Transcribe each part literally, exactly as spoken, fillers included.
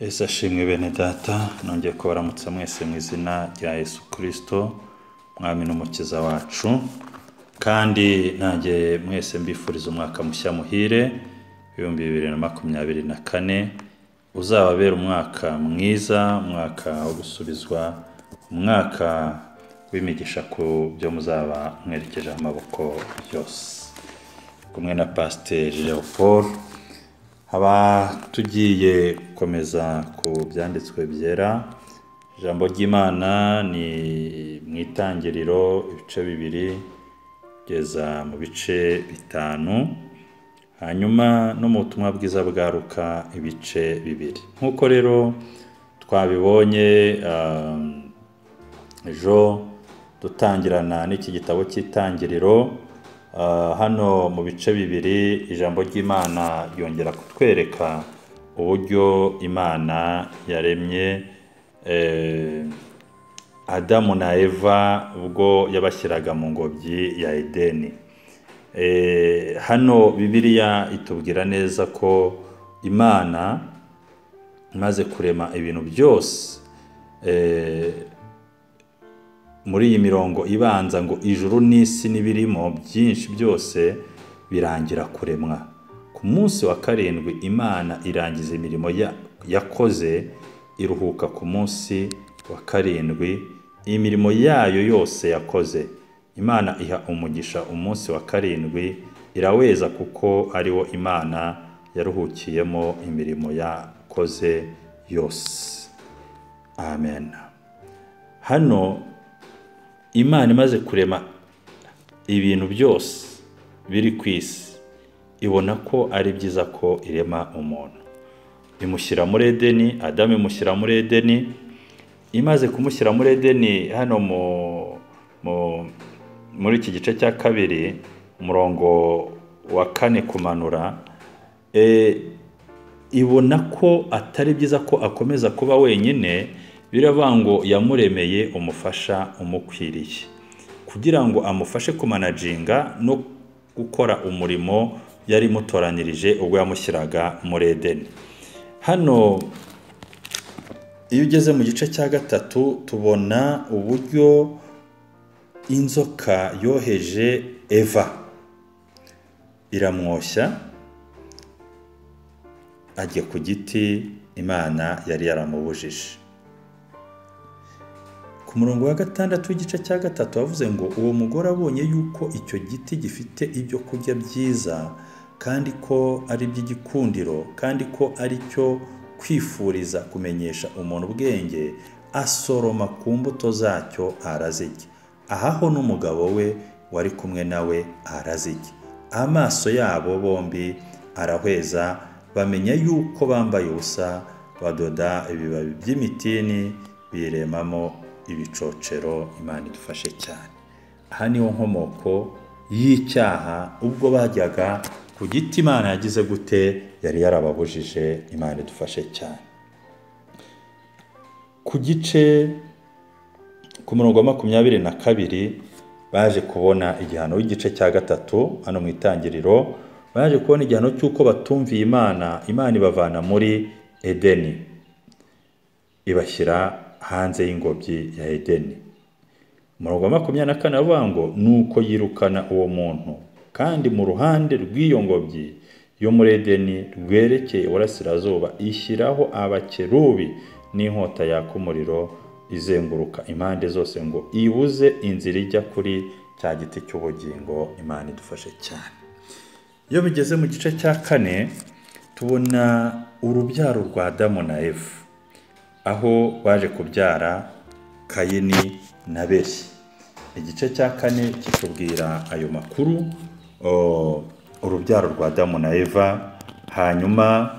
Ese ashimwe bene data, nongeye kubaramutsa mwese mu izina rya Yesu Kristo, mwami n'umukiza wacu, kandi nanjye mwese mbifuriza umwaka mushya muhire ibihumbi bibiri na makumyabiri na kane, uzababera umwaka mwiza, umwaka wo gusubizwa, umwaka w'imigisha ku byo muzaba mwerekeje amaboko yose. Kumwe na Pasteur Leopold haba tugiye gukomeza ku byanditswe byera. Ijambo ry'Imana ni mu itangiriro ibice bibiri kugeza mu bice bitanu, hanyuma no mu butumwa bwiza bwa Luka ibice bibiri. Nk'uko rero twabibonye ejo dutangirana n'iki gitabo cy'itangiriro, Uh, hano mu bice bibiri ijambo ry'Imana yongera kutwereka uburyo Imana yaremye eh, Adamu na Eva ubwo yabashyiraga mu ngobyi ya Edeni. Eh, hano Bibiliya itubwira neza ko Imana imaze kurema ibintu byose, eh, muri iyi mirongo ibanza ngo ijuru n'isi n'ibirimo byinshi byose birangira kuremwa. Ku munsi wa karindwi Imana irangiza imirimo ya, yakoze, iruhuka ku munsi wa karindwi imirimo yayo yose yakoze. Imana iha umugisha umunsi wa karindwi, iraweza kuko ariwo Imana yaruhukiyemo imirimo yakoze yose. Amen. Hano Imana imaze kurema ibintu byose biri ku isi, ibona ko ari byiza ko irema umuntu. Imushyira muri Edeni, Adamu imushyira muri Edeni. Imaze kumushyira muri Edeni, hano mu, mu, muri iki gice cya kabiri, umurongo wa kane kumanura, e, ibona ko atari byiza ko akomeza kuba wenyine, biravuga ngo yamuremeye umufasha umukwiriye kugira ngo amufashe kumanajinga no gukora umurimo yari mutoranirije ubwo yamushyiraga muri Edeni. Hano iyo ugeze mu gice cya gatatu tubona uburyo inzoka yoheje Eva, iramwoshya ajya ku giti Imana yari yaramubujije. Ku murongo wa gatandatu w'igice cya gatatu wavuze ngo uwo mugore abonye yuko icyo giti gifite ibyo kurya byiza kandi ko ari by'igikundiro kandi ko ari cyo kwifuriza kumenyesha umuntu ubwenge, asoroma ku mbuto zacyo arazirya. Ahaho n'umugabo we wari kumwe nawe arazirya. Amaso yabo bombi arahweza, bamenya yuko bambaye ubusa, badoda ibibabi by'imitini biremamo ibicocero. Imana idufashe cyane. Aha niho nkomoko y'icyaha, ubwo bajyaga ku giti Imana yagize gute, yari yarababujije. Imana idufashe cyane. Ku gice ku murongo wa makumyabiri na kabiri baje kubona igihano w'igice cya gatatu. Hano mu itangiriro baje kubona igihano cy'uko batumviye Imana. Imana ibavana muri Edeni, ibashyira hanze y'ingobyi ya Edeni. Umurongo wa makumyabiri na kane avuga ngo nuko yirukana uwo muntu, kandi mu ruhande rw'iyo ngobyi yo muri Edeni rwerekeye iburasirazuba ishyiraho abakerubi n'inkota yaka umuriro izenguruka impande zose ngo ibuze inzira ijya kuri cya giti cy'ubugingo. Imana idufashe cyane. Iyo bigeze mu gice cya kane tubona urubyaro rwa Adamu na Eva, aho baje kubyara Kayini na Abeli. Igice cya kane kitubwira ayo makuru, o, urubyaro rwa Adamu na Eva. Hanyuma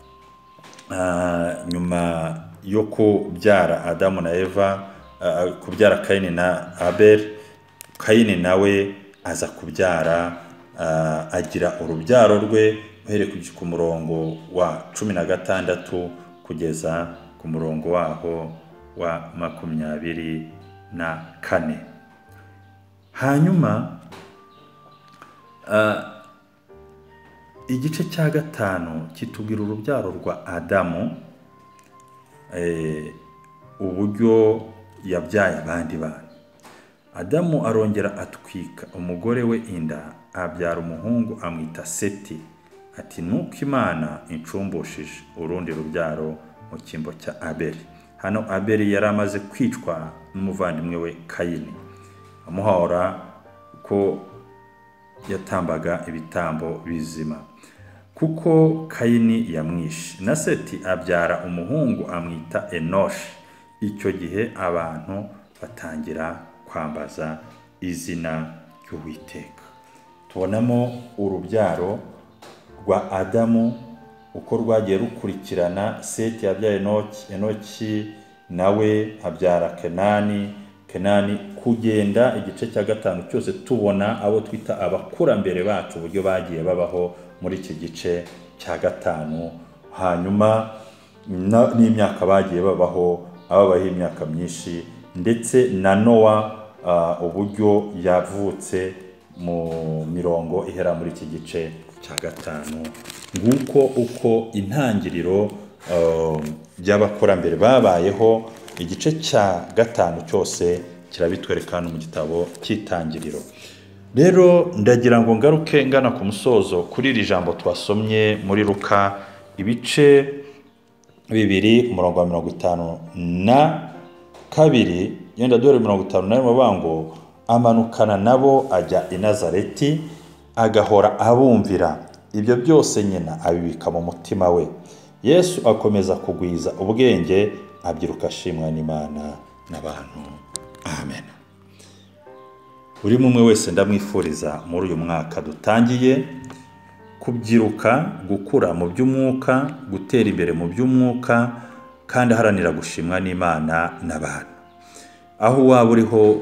uh, nyuma yo kubyara Adamu na Eva, uh, kubyara Kayini na Abeli, Kayini nawe aza kubyara, uh, agira urubyaro rwe uhereye ku murongo wa cumi na gatandatu kugeza ku murongo waho wa makumyabiri na kane. Hanyuma uh, igice cya gatanu kitubwira urubyaro rwa Adamu, uburyo yabyaye abandi bana. Adamu arongera atwika umugore we inda, abyara umuhungu amwita Seti. Ati nuko Imana incumbushije urundi rubyaro mu cyimbo cya Abeli. Hano Abeli yari amaze kwicwa n'umuvandimwe we Kayini, amuhora ko yatambaga ibitambo bizima, kuko Kayini yamwishe. Na Seti abyara umuhungu amwita Enoshi. Icyo gihe abantu batangira kwambaza izina ry'Uwiteka. Tubonamo urubyaro rwa Adamu uko rwagiye rukurikirana. Seti yabyaye Enoki, Enoki nawe abyara Kenani, Kenani kugenda igice cya gatanu cyose tubona abo twita abakurambere bacu uburyo bagiye babaho muri iki gice cya gatanu. Hanyuma n'imyaka bagiye babaho, ababaho imyaka myinshi, ndetse na Nowa uh, uburyo yavutse mu mirongo ihera muri iki gice cya gatanu. Nguko uko intangiriro by'abakurambere uh, babayeho. Igice cya gatanu cyose kirabitwereka mu gitabo cy'Itangiriro. Rero ndagira ngo ngaruke ngana ku musozo kuri iri jambo twasomye muri Luka ibice bibiri umurongo wa mirongo itanu na kabiri yenda dore mirongo itanu na rimwe bango amanukana nabo ajya i Nazareti, agahora abumvira. Ibyo byose nyina abibika mu mutima we. Yesu akomeza kugwiza ubwenge, abyiruka ashimwa n'Imana n'abantu. Amen. Buri mumwe wese ndamwifuriza muri uyu mwaka dutangiye kubyiruka, gukura mu by'umwuka, gutera imbere mu by'umwuka, kandi aharanira gushimwa n'Imana n'abantu. Aho waba uriho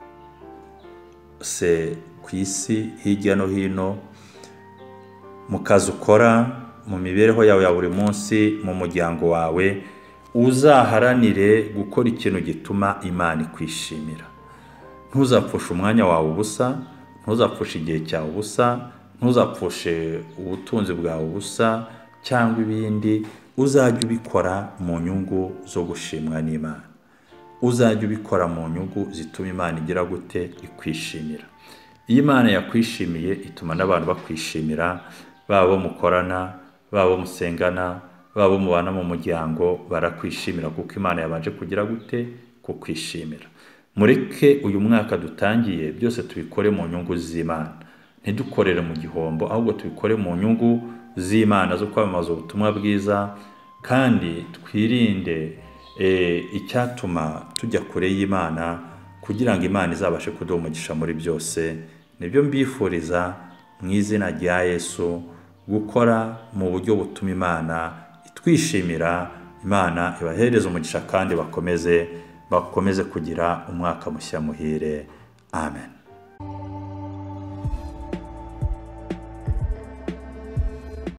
se ku isi hirya no hino, mu kazi ukora, mu mibereho yawe ya buri munsi, mu muryango wawe, uzaharanire gukora ikintu gituma Imana ikwishimira. Ntuzapfushe umwanya wawe ubusa, ntuzapfushe igihe cyawe ubusa, ntuzapfushe ubutunzi bwawe ubusa cyangwa ibindi. Uzajya ubikora mu nyungu zo gushimwa n'Imana. Uzajya ubikora mu nyungu zituma Imana igira gute? Ikwishimira. Iyo Imana yakwishimiye ituma n'abantu bakwishimira, babo mukorana, babo musengana, babo mubana mu muryango, barakwishimira kuko Imana yabanje kugira gute? Kukwishimira. Mureke uyu mwaka dutangiye byose tubikore mu nyungu z'Imana. Ntidukorere mu gihombo, ahubwo tubikore mu nyungu z'Imana zo kwamamaza ubutumwa bwiza, kandi twirinde e, icyatuma tujya kure y'Imana, kugira ngo Imana izabashe kuduha umugisha muri byose. Nibyo mbifuriza mu izina rya Yesu, gukora mu buryo butuma Imana itwishimira. Imana ibahereze umugisha kandi bakomeze bakomeze kugira umwaka mushya muhire. Amen.